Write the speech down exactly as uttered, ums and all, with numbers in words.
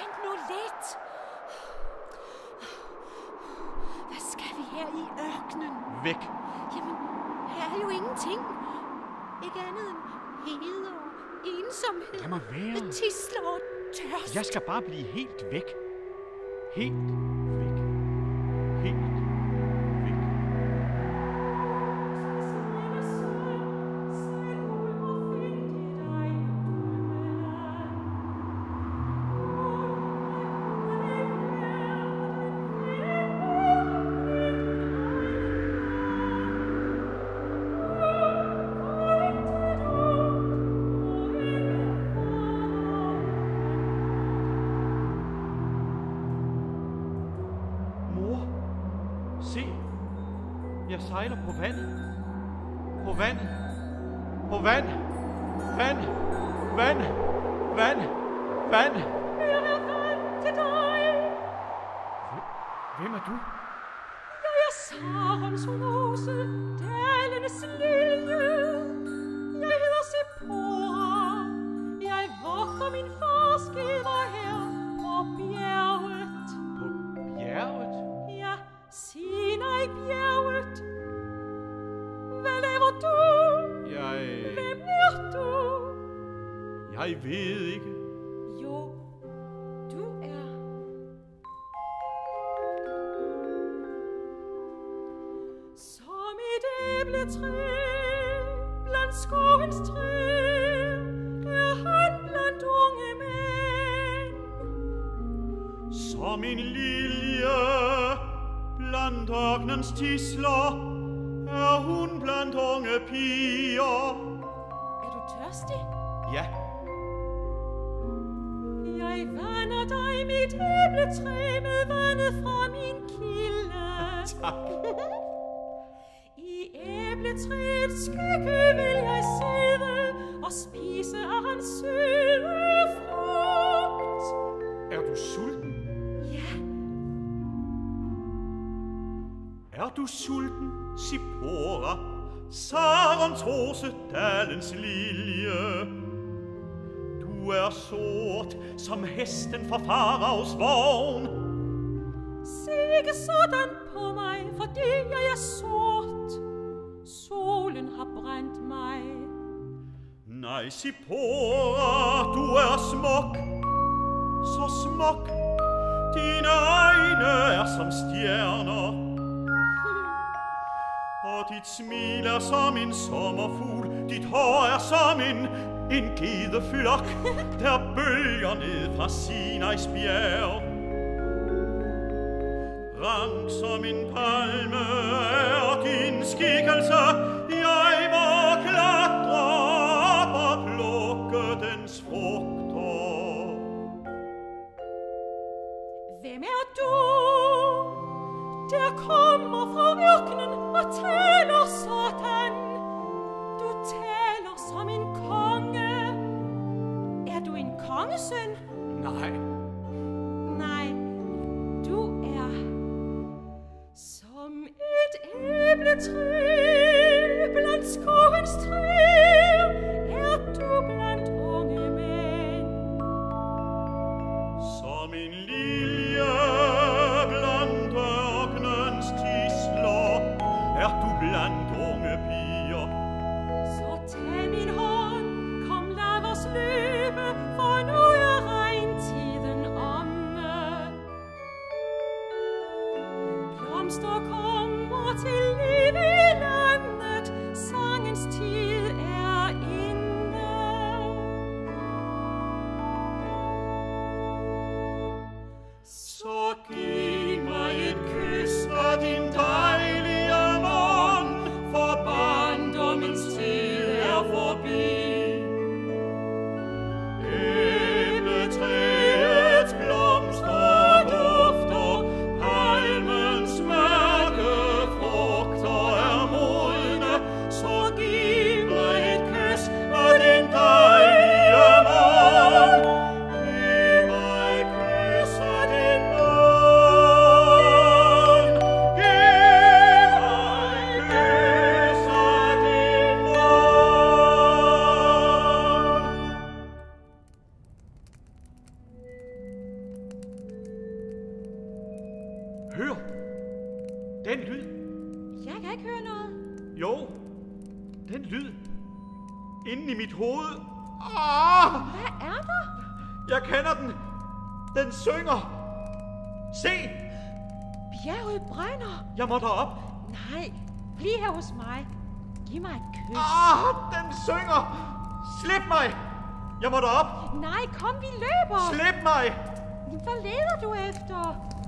Vent nu lidt. Hvad skal vi her i ørkenen? Væk. Jamen, her er jo ingenting. Ikke andet end hede og ensomhed. Lad mig være. Tisler og tørst. Jeg skal bare blive helt væk. Helt væk. Helt væk. Se, jeg sejler på vandet. På vandet. På vand. Vand. Vand. Vand. Vand. Her er vand til dig. Hvem er du? Jeg er Sarens rose, dalenes lilje. Jeg hedder Sephora. Jeg vogter min fars geder her på bjerget. På bjerget? Ja, Sinai-bjerget. Hvad laver du? Jeg... Hvem er du? Jeg ved ikke. Jo, du er... Som et æbletræ blandt skovens træer er han blandt unge mænd. Som en lilje blandt ørkenens tisler er hun blandt unge piger. Er du tørstig? Ja. Jeg vander dig, mit æbletræ, med vandet fra min kilde. Tak. I æbletræets skygge vil jeg sidde og spise af hans søde frugt. Er du sulten? Ja, Er du sulten, Sephora, Sarens rose, dalens lilje? Du er sort som hesten fra Faraos vogn. se ikke sådan på mig, fordi jeg er sort. Solen har brændt mig. Nej, Sephora, du er smuk, så smuk. Dine øjne er som stjerner, og dit smil er som en sommerfugl. Dit hår er som en, en gedeflok, der bølger ned fra Sinais bjerg. Rank som en palme er din skikkelse. Jeg må klatre op og plukke dens frugter. Hvem er du, der kommer fra ørkenen og taler sådan? Du taler som en konge. Er du en kongesøn? Nej, Nej, du er som et æbletræ blandt skovens træer. Er du blandt unge mænd? som en lilje blandt ørkenens tisler er du blandt unge piger. Så tag min hånd, kom lad os løbe, for nu er regntiden omme. Blomster kommer til liv Hør! Den lyd! Jeg kan ikke høre noget. Jo, den lyd. Inde i mit hoved. Ah! Hvad er der? Jeg kender den. Den synger. Se! Bjerget brænder. Jeg må derop. Nej, bliv her hos mig. Giv mig et kys. Ah, den synger. Slip mig. Jeg må derop. Nej, kom, vi løber. Slip mig. Hvad leder du efter?